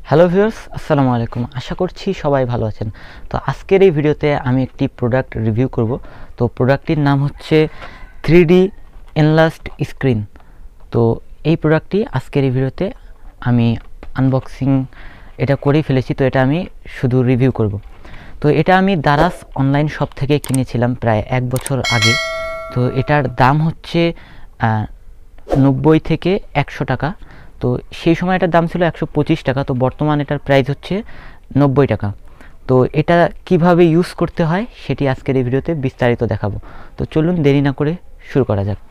Hello viewers, আসসালামু আলাইকুম। আশা করছি সবাই ভালো আছেন। তো আজকের এই ভিডিওতে আমি একটি প্রোডাক্ট রিভিউ করব। তো প্রোডাক্টটির নাম হচ্ছে 3D এনলার্জড স্ক্রিন। তো এই প্রোডাক্টটি আজকের এই ভিডিওতে আমি আনবক্সিং এটা করেই ফেলেছি। তো এটা আমি শুধু রিভিউ করব। তো এটা আমি দারাজ অনলাইন শপ থেকে কিনেছিলাম প্রায় 1 বছর আগে। তো এটার দাম হচ্ছে 90 থেকে 100 টাকা। তো সেই সময় এটার দাম ছিল 125 টাকা। তো বর্তমানে এটার প্রাইস হচ্ছে 90 টাকা। তো এটা কিভাবে ইউজ করতে হয় সেটি আজকের এই ভিডিওতে বিস্তারিত দেখাবো। তো চলুন দেরি না করে শুরু করা যাক।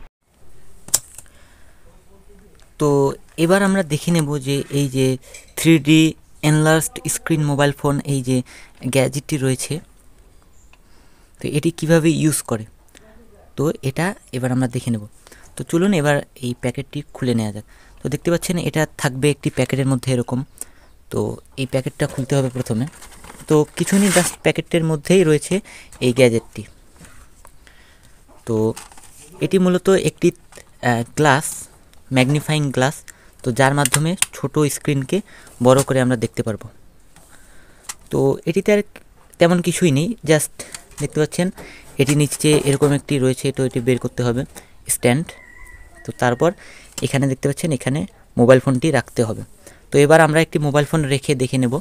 তো এবার আমরা দেখে নেব যে এই যে 3D enlarged screen mobile phone, এই যে গ্যাজেটটি রয়েছে, তো এটি কিভাবে ইউজ করে। তো এটা এবার আমরা দেখে নেব। তো চলুন এবার এই প্যাকেটটি খুলে নেওয়া যাক। তো দেখতে পাচ্ছেন এটা থাকবে একটি প্যাকেটের মধ্যে এরকম। তো এই প্যাকেটটা খুলতে হবে প্রথমে। তো কিছু নেই, জাস্ট প্যাকেটের মধ্যেই রয়েছে এই গ্যাজেটটি। তো এটি মূলত একটি গ্লাস, ম্যাগনিফাইং গ্লাস, তো যার মাধ্যমে ছোট স্ক্রিনকে বড় করে আমরা দেখতে পারবো। তো এটিতে আর তেমন কিছুই নেই, জাস্ট দেখতে পাচ্ছেন এটি নিচে এরকম একটি রয়েছে। তো এটি বের করতে হবে স্ট্যান্ড। তো তারপর এখানে দেখতে পাচ্ছেন এখানে মোবাইল ফোনটি রাখতে হবে। তো এবার আমরা একটি মোবাইল ফোন রেখে দেখে নেব।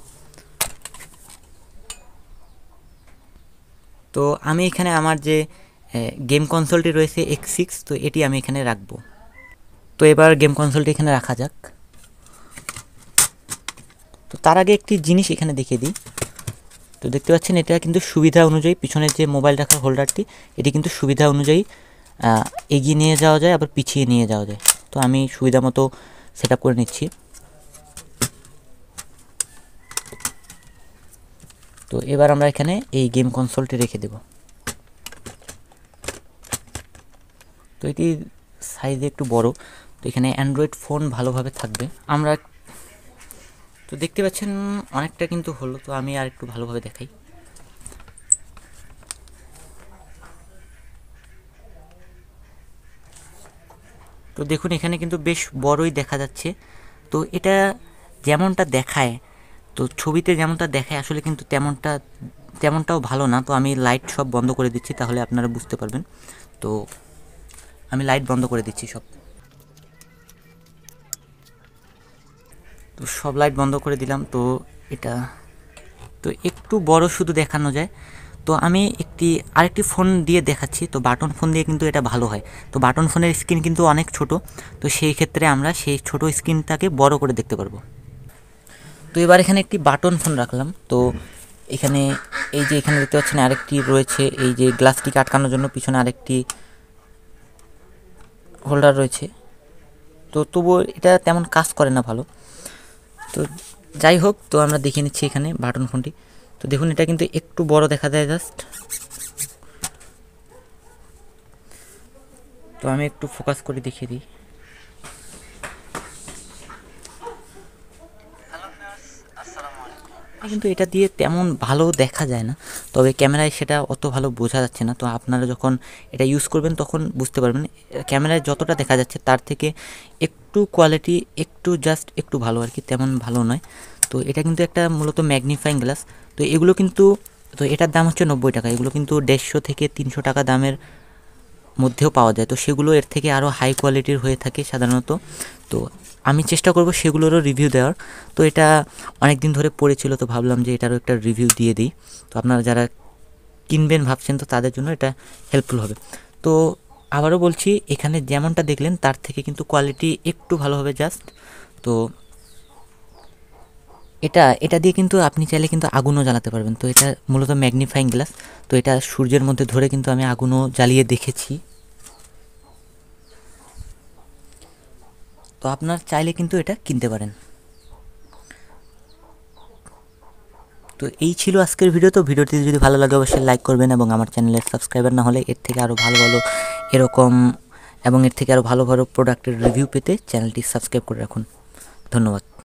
তো আমি এখানে আমার যে গেম কনসোলটি রয়েছে X6, তো এটি আমি এখানে রাখবো। তো এবার গেম কনসোলটি এখানে রাখা যাক। তো তার আগে একটি জিনিস এখানে দেখিয়ে দিই। তো দেখতে পাচ্ছেন এটা কিন্তু সুবিধা অনুযায়ী, পিছনের যে মোবাইল রাখার হোল্ডারটি, এটি কিন্তু সুবিধা অনুযায়ী এগিয়ে নিয়ে যাওয়া যায়, আবার পিছিয়ে নিয়ে যাওয়া যায়। তো আমি সুবিধা মতো সেট আপ করে নিচ্ছি। তো এবার আমরা এখানে এই গেম কনসোলটি রেখে দেব। তো এটি সাইজে একটু বড়, তো এখানে অ্যান্ড্রয়েড ফোন ভালোভাবে থাকবে। আমরা তো দেখতে পাচ্ছেন অনেকটা কিন্তু হলো। তো আমি আর একটু ভালোভাবে দেখাই। তো দেখুন এখানে কিন্তু বেশ বড়ই দেখা যাচ্ছে। তো এটা যেমনটা দেখায়, তো ছবিতে যেমনটা দেখায় আসলে কিন্তু তেমনটাও ভালো না। তো আমি লাইট সব বন্ধ করে দিচ্ছি, তাহলে আপনারা বুঝতে পারবেন। তো আমি লাইট বন্ধ করে দিচ্ছি সব। তো সব লাইট বন্ধ করে দিলাম। তো এটা তো একটু বড় শুধু দেখানো যায়। তো আমি আরেকটি ফোন দিয়ে দেখাচ্ছি। তো বাটন ফোন দিয়ে কিন্তু এটা ভালো হয়। তো বাটন ফোনের স্ক্রিন কিন্তু অনেক ছোট, তো সেই ক্ষেত্রে আমরা সেই ছোট স্ক্রিনটাকে বড় করে দেখতে পারবো। তো এবার এখানে একটি বাটন ফোন রাখলাম। তো এখানে এই যে এখানে দেখতে পাচ্ছেন আরেকটি রয়েছে, এই যে গ্লাসটিকে আটকানোর জন্য পিছনে আরেকটি হোল্ডার রয়েছে। তো তবুও এটা তেমন কাজ করে না ভালো। তো যাই হোক, তো আমরা দেখে নিচ্ছি এখানে বাটন ফোনটি। তো দেখুন এটা কিন্তু একটু বড় দেখা যায় জাস্ট। তো আমি একটু ফোকাস করে দেখিয়ে দিই। কিন্তু এটা দিয়ে তেমন ভালো দেখা যায় না, তবে ক্যামেরায় সেটা অত ভালো বোঝা যাচ্ছে না। তো আপনারা যখন এটা ইউজ করবেন তখন বুঝতে পারবেন ক্যামেরায় যতটা দেখা যাচ্ছে তার থেকে একটু কোয়ালিটি জাস্ট একটু ভালো আর কি, তেমন ভালো নয়। তো এটা কিন্তু একটা মূলত ম্যাগনিফাইং গ্লাস। তো এগুলো কিন্তু, তো এটার দাম হচ্ছে 90 টাকা। এগুলো কিন্তু 150 থেকে 300 টাকা দামের মধ্যেও পাওয়া যায়। তো সেগুলো এর থেকে আরও হাই কোয়ালিটির হয়ে থাকে সাধারণত। তো আমি চেষ্টা করব সেগুলোরও রিভিউ দেওয়ার। তো এটা অনেক দিন ধরে পড়েছিল, তো ভাবলাম যে এটারও একটা রিভিউ দিয়ে দিই। তো আপনারা যারা কিনবেন ভাবছেন তো তাদের জন্য এটা হেল্পফুল হবে। তো আবারও বলছি, এখানে যেমনটা দেখলেন তার থেকে কিন্তু কোয়ালিটি একটু ভালো হবে জাস্ট। তো এটা দিয়ে কিন্তু আপনি চাইলে কিন্তু আগুনও জ্বালাতে পারবেন। তো এটা মূলত ম্যাগনিফাইং গ্লাস। তো এটা সূর্যের মধ্যে ধরে কিন্তু আমি আগুনও জ্বালিয়ে দেখেছি। তো আপনার চাইলে কিন্তু এটা কিনতে পারেন। তো এই ছিল আজকের ভিডিও। তো ভিডিওটি যদি ভালো লাগে অবশ্যই লাইক করবেন, এবং আমার চ্যানেলের সাবস্ক্রাইবার না হলে এর থেকে আরও ভালো এরকম এবং এর থেকে আরও ভালো প্রোডাক্টের রিভিউ পেতে চ্যানেলটি সাবস্ক্রাইব করে রাখুন। ধন্যবাদ।